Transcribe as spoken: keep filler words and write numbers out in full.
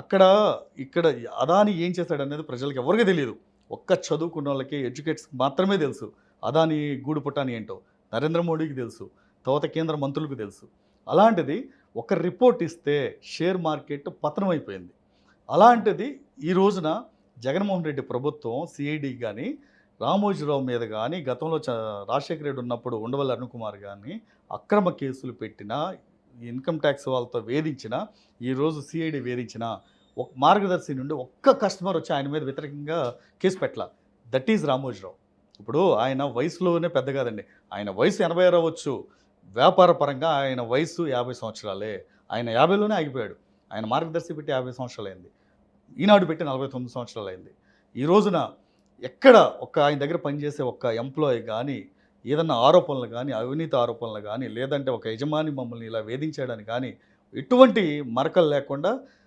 అక్కడ ఇక్కడ అదాని ఏం చేశాడనేది ప్రజలకు ఎవరికీ తెలియదు. ఒక్క చదువుకున్న వాళ్ళకి ఎడ్యుకేట్స్‌కి మాత్రమే తెలుసు. అదాని గూడు పుటాని ఏంటో. నరేంద్ర మోడీకి తెలుసు. తర్వాత కేంద్ర మంత్రులకు తెలుసు. అలాంటిది ఒక రిపోర్ట్ ఇస్తే షేర్ మార్కెట్ పతనమైపోయింది. అలాంటిది ఈ రోజున జగన్మోహన్ రెడ్డి ప్రభుత్వం సీఐడీ గాని, రామోజీరావు మీద గాని, గతంలో చ రాజశేఖర రెడ్డి ఉన్నప్పుడు ఉండవల్లి అరుణ్ కుమార్ గాని అక్రమ కేసులు పెట్టినా, ఇన్‌కమ్ టాక్స్ వాళ్ళతో వేధించినా, ఈరోజు సీఐడీ వేధించినా, ఒక్ మార్గదర్శి నుండి ఒక్క కస్టమర్ వచ్చి ఆయన మీద వ్యతిరేకంగా కేసు పెట్టలా. That is Ramoji Rao. ఇప్పుడు ఆయన వయసులోనే పెద్ద కాదండి. ఆయన వయసు ఎనభై అవ్వచ్చు. వ్యాపార పరంగా ఆయన వయసు యాభై సంవత్సరాలే. ఆయన యాభైలోనే ఆగిపోయాడు. ఆయన మార్గదర్శి పెట్టి యాభై సంవత్సరాలైంది. ఈనాడు పెట్టి నలభై తొమ్మిది సంవత్సరాలైంది. ఈ రోజున ఎక్కడ ఒక ఆయన దగ్గర పనిచేసే ఒక్క ఎంప్లాయీ గానీ, ఏదన్నా ఆరోపణలు గానీ, అవినీతి ఆరోపణలు గానీ, లేదంటే ఒక యజమాని మమ్మల్ని ఇలా వేధించాడని గానీ, ఎటువంటి మరకలు లేకుండా